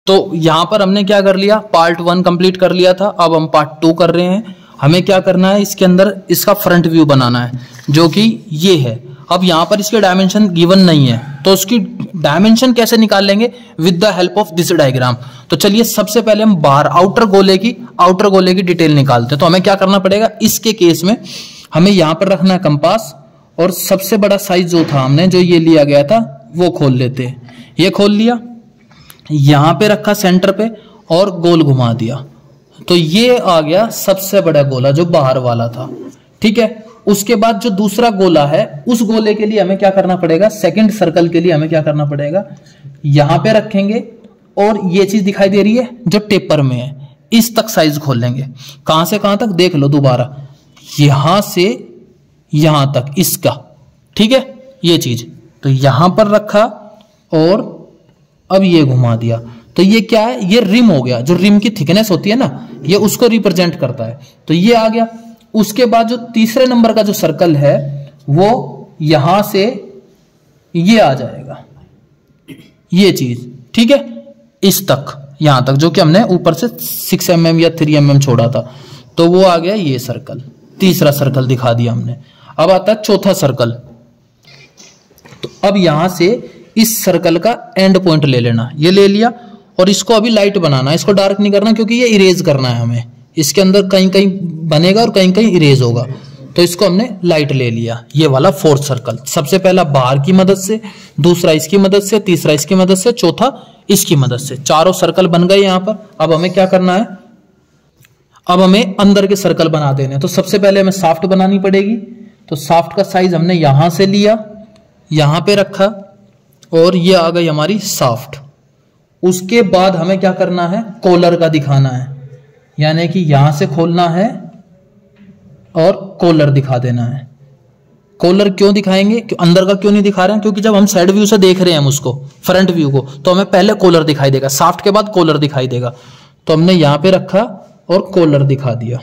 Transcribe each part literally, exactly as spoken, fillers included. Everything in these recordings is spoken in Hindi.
तो यहां पर हमने क्या कर लिया, पार्ट वन कंप्लीट कर लिया था। अब हम पार्ट टू कर रहे हैं। हमें क्या करना है, इसके अंदर इसका फ्रंट व्यू बनाना है जो कि ये है। अब यहां पर इसके डायमेंशन गिवन नहीं है तो उसकी डायमेंशन कैसे निकाल लेंगे, with the help of this diagram. तो चलिए सबसे पहले हम बाहर आउटर गोले की आउटर गोले की डिटेल निकालते हैं। तो हमें क्या करना पड़ेगा, इसके केस में हमें यहां पर रखना है कंपास, और सबसे बड़ा साइज जो था हमने जो ये लिया गया था वो खोल लेते हैं। ये खोल लिया, यहां पे रखा सेंटर पे और गोल घुमा दिया, तो ये आ गया सबसे बड़ा गोला जो बाहर वाला था। ठीक है, उसके बाद जो दूसरा गोला है उस गोले के लिए हमें क्या करना पड़ेगा, सेकंड सर्कल के लिए हमें क्या करना पड़ेगा, यहां पे रखेंगे और ये चीज दिखाई दे रही है जो टेपर में है, इस तक साइज खोल लेंगे। कहां से कहां तक देख लो दोबारा, यहां से यहां तक इसका। ठीक है, ये चीज तो यहां पर रखा और अब ये घुमा दिया, तो ये क्या है, ये रिम हो गया। जो रिम की थिकनेस होती है ना, ये उसको रिप्रेजेंट करता है, तो ये आ गया। उसके बाद जो तीसरे नंबर का जो सर्कल है वो यहां से ये आ जाएगा, ये चीज। ठीक है, इस तक यहां तक जो कि हमने ऊपर से सिक्स एम एम या थ्री एम एम छोड़ा था, तो वो आ गया ये सर्कल। तीसरा सर्कल दिखा दिया हमने। अब आता है चौथा सर्कल। तो अब यहां से इस सर्कल का एंड पॉइंट ले लेना, ये ले लिया, और इसको अभी लाइट बनाना है, इसको डार्क नहीं करना क्योंकि ये इरेज करना है हमें। इसके अंदर कहीं कहीं बनेगा और कहीं कहीं इरेज होगा, तो इसको हमने लाइट ले लिया। ये वाला फोर्थ सर्कल, सबसे पहला बाहर की मदद से, दूसरा इसकी मदद से, तीसरा इसकी मदद से, चौथा इसकी मदद से। चारों सर्कल बन गए यहां पर। अब हमें क्या करना है, अब हमें अंदर के सर्कल बना देने। तो सबसे पहले हमें साफ्ट बनानी पड़ेगी। तो साफ्ट का साइज हमने यहां से लिया, यहां पे रखा, और ये आ गई हमारी साफ्ट। उसके बाद हमें क्या करना है, कॉलर का दिखाना है, यानी कि यहां से खोलना है और कॉलर दिखा देना है। कॉलर क्यों दिखाएंगे, क्यों अंदर का क्यों नहीं दिखा रहे हैं, क्योंकि जब हम साइड व्यू से देख रहे हैं हम उसको फ्रंट व्यू को, तो हमें पहले कॉलर दिखाई देगा, साफ्ट के बाद कॉलर दिखाई देगा। तो हमने यहां पे रखा और कॉलर दिखा दिया,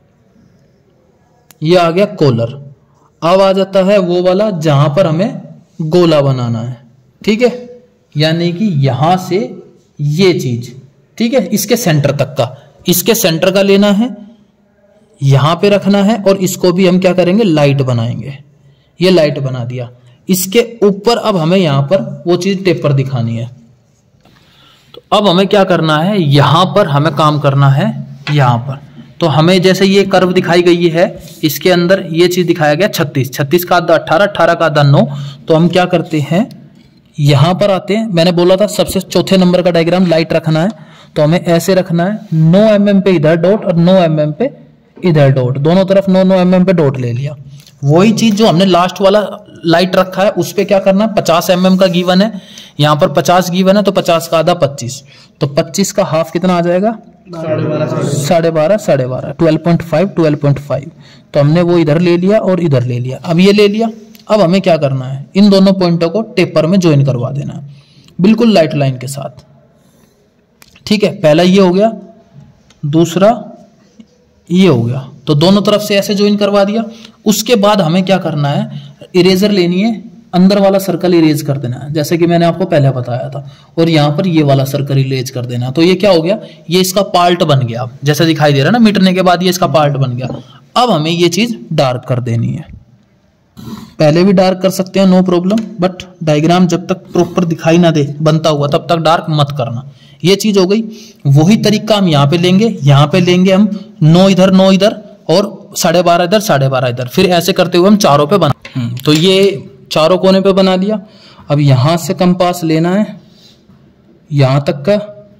ये आ गया कॉलर। अब आ जाता है वो वाला जहां पर हमें गोला बनाना है। ठीक है, यानी कि यहां से ये चीज, ठीक है, इसके सेंटर तक का, इसके सेंटर का लेना है, यहां पे रखना है, और इसको भी हम क्या करेंगे, लाइट बनाएंगे। ये लाइट बना दिया। इसके ऊपर अब हमें यहां पर वो चीज टेपर दिखानी है। तो अब हमें क्या करना है, यहां पर हमें काम करना है। यहां पर तो हमें जैसे ये कर्व दिखाई गई है, इसके अंदर ये चीज दिखाया गया छत्तीस, छत्तीस का आधा अठारह, अठारह का आधा नौ। तो हम क्या करते हैं, यहां पर आते हैं। मैंने बोला था सबसे चौथे नंबर का डायग्राम लाइट रखना है, तो हमें ऐसे रखना है, नौ एम एम पे इधर डॉट और नौ एम एम पे इधर डॉट, दोनों तरफ नौ नौ एम एम पे डॉट ले लिया। वही चीज जो हमने लास्ट वाला लाइट रखा है उस पे क्या करना है, पचास एम एम का गिवन है, यहाँ पर पचास गिवन है, तो पचास का आधा पच्चीस, तो पच्चीस का हाफ कितना आ जाएगा, साढ़े बारह, साढ़े बारह, twelve point five, twelve point five. तो हमने वो इधर ले लिया और इधर ले लिया। अब ये ले लिया। अब हमें क्या करना है, इन दोनों पॉइंटों को टेपर में ज्वाइन करवा देना है, बिल्कुल लाइट लाइन के साथ। ठीक है, पहला ये हो गया, दूसरा ये हो गया, तो दोनों तरफ से ऐसे ज्वाइन करवा दिया। उसके बाद हमें क्या करना है, इरेजर लेनी है, अंदर वाला सर्कल इरेज कर देना है, जैसे कि मैंने आपको पहले बताया था, और यहां पर ये वाला सर्कल इरेज कर देना है। तो ये क्या हो गया, ये इसका पार्ट बन गया, जैसे दिखाई दे रहा है ना, मिटने के बाद ये इसका पार्ट बन गया। अब हमें ये चीज डार्क कर देनी है, पहले भी डार्क कर सकते हैं, नो प्रॉब्लम, बट डायग्राम जब तक प्रॉपर दिखाई ना दे बनता हुआ तब तक डार्क मत करना। ये चीज हो गई। वही तरीका हम यहाँ पे लेंगे, यहाँ पे लेंगे हम नौ इधर, नौ इधर, और साढ़े बारह इधर, साढ़े बारह इधर, फिर ऐसे करते हुए हम चारों पे बना। तो ये चारों कोने पे बना दिया। अब यहां से कंपास लेना है, यहां तक का,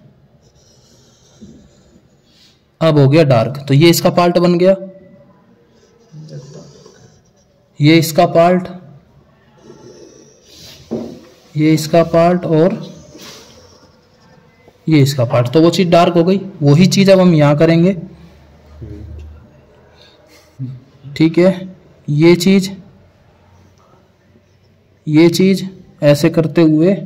अब हो गया डार्क, तो ये इसका पार्ट बन गया, ये इसका पार्ट, ये इसका पार्ट, और ये इसका पार्ट, तो वो चीज डार्क हो गई। वही चीज अब हम यहां करेंगे। ठीक है, ये चीज, ये चीज ऐसे करते हुए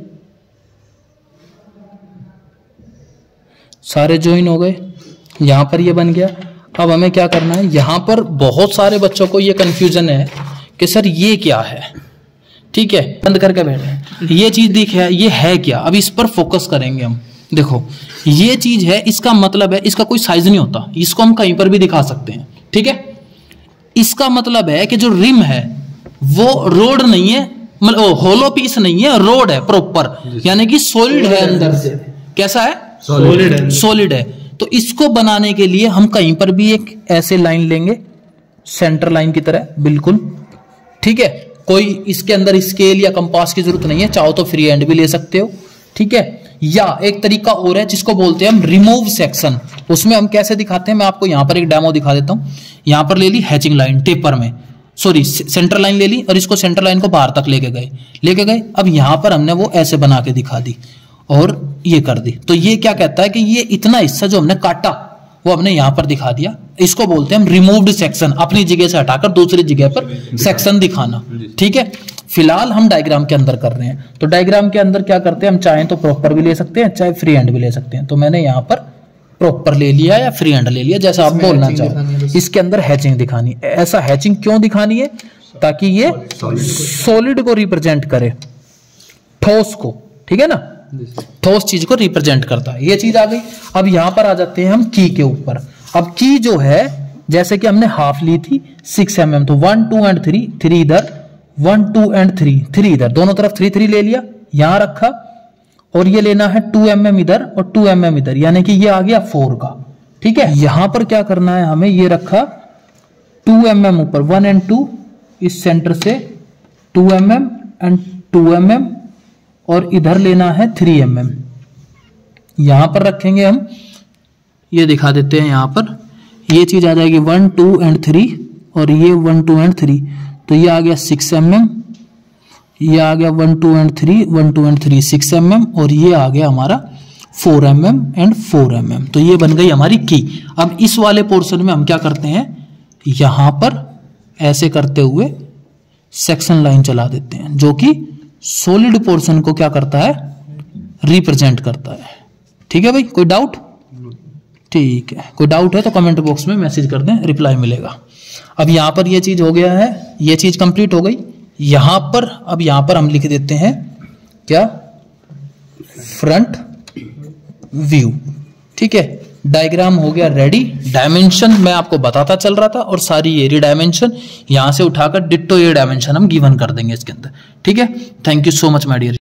सारे ज्वाइन हो गए, यहां पर ये बन गया। अब हमें क्या करना है, यहां पर बहुत सारे बच्चों को ये कंफ्यूजन है कि सर ये क्या है। ठीक है, बंद करके बैठे, ये चीज दिखे, ये है क्या, अब इस पर फोकस करेंगे हम। देखो ये चीज है, इसका मतलब है इसका कोई साइज नहीं होता, इसको हम कहीं पर भी दिखा सकते हैं, ठीक है। इसका मतलब है कि जो रिम है वो रोड नहीं है, मतलब होलो पीस नहीं है, रोड है प्रॉपर, यानी कि सॉलिड है अंदर से। कैसा है? सॉलिड है, सॉलिड है। तो इसको बनाने के लिए हम कहीं पर भी एक ऐसे लाइन लेंगे, सेंटर लाइन की तरह बिल्कुल, ठीक है। कोई इसके अंदर स्केल या कंपास की जरूरत नहीं है, चाहो तो फ्री हैंड भी ले सकते हो, ठीक है। या एक तरीका और है जिसको बोलते हैं हम रिमूव सेक्शन। उसमें हम कैसे दिखाते हैं, मैं आपको यहां पर एक डेमो दिखा देता हूं। यहां पर ले ली हैचिंग लाइन टेपर में, सॉरी सेंटर लाइन ले ली और इसको सेंटर लाइन को बाहर तक लेके गए लेके गए अब यहां पर हमने वो ऐसे बना के दिखा दी और ये कर दी। तो ये क्या कहता है कि ये इतना हिस्सा जो हमने काटा वो हमने यहां पर दिखा दिया। इसको बोलते हैं हम रिमूव्ड सेक्शन, अपनी जगह से हटाकर दूसरी जगह पर सेक्शन दिखाना, ठीक है। फिलहाल हम डायग्राम के अंदर कर रहे हैं, तो डायग्राम के अंदर क्या करते हैं हम, चाहे तो प्रॉपर भी ले सकते हैं, चाहे फ्री हैंड भी ले सकते हैं। तो मैंने यहाँ पर प्रॉपर ले लिया या फ्री हैंड ले लिया, जैसा आप बोलना चाहो। इसके अंदर हैचिंग दिखानी, ऐसा हैचिंग क्यों दिखानी है, ताकि ये सॉलिड को रिप्रेजेंट करे, ठोस को, ठीक है ना, ठोस चीज को रिप्रेजेंट करता है। ये चीज आ गई। अब यहां पर आ जाते हैं हम की के ऊपर। अब की जो है, जैसे कि हमने हाफ ली थी सिक्स एम एम, तो one two and three, three इधर, one two and three, three इधर, दोनों तरफ थ्री थ्री ले लिया, यहां रखा, और ये लेना है टू एम एम इधर और टू एम एम इधर, यानी कि ये आ गया फोर का, ठीक है। यहां पर क्या करना है हमें, ये रखा टू एम एम ऊपर, वन एंड टू, इस सेंटर से two m m and two m m, और इधर लेना है थ्री एम एम। यहां पर रखेंगे हम, ये दिखा देते हैं, यहां पर ये चीज आ जाएगी वन टू एंड थ्री, और ये वन टू एंड थ्री, तो ये आ गया सिक्स एम एम, ये आ गया one two and three, one two and three six m m, और ये आ गया हमारा four m m and four m m. तो ये बन गई हमारी की। अब इस वाले पोर्शन में हम क्या करते हैं, यहां पर ऐसे करते हुए सेक्शन लाइन चला देते हैं, जो कि सॉलिड पोर्शन को क्या करता है, रिप्रेजेंट करता है, ठीक है भाई। कोई डाउट? ठीक है, कोई डाउट है तो कमेंट बॉक्स में मैसेज कर दें, रिप्लाई मिलेगा। अब यहां पर ये चीज हो गया है, ये चीज कंप्लीट हो गई। यहां पर अब यहां पर हम लिख देते हैं क्या, फ्रंट व्यू, ठीक है। डायग्राम हो गया रेडी। डायमेंशन मैं आपको बताता चल रहा था, और सारी एरिया डायमेंशन यहां से उठाकर डिट्टो ये डायमेंशन हम गिवन कर देंगे इसके अंदर, ठीक है। Thank you so much my dear.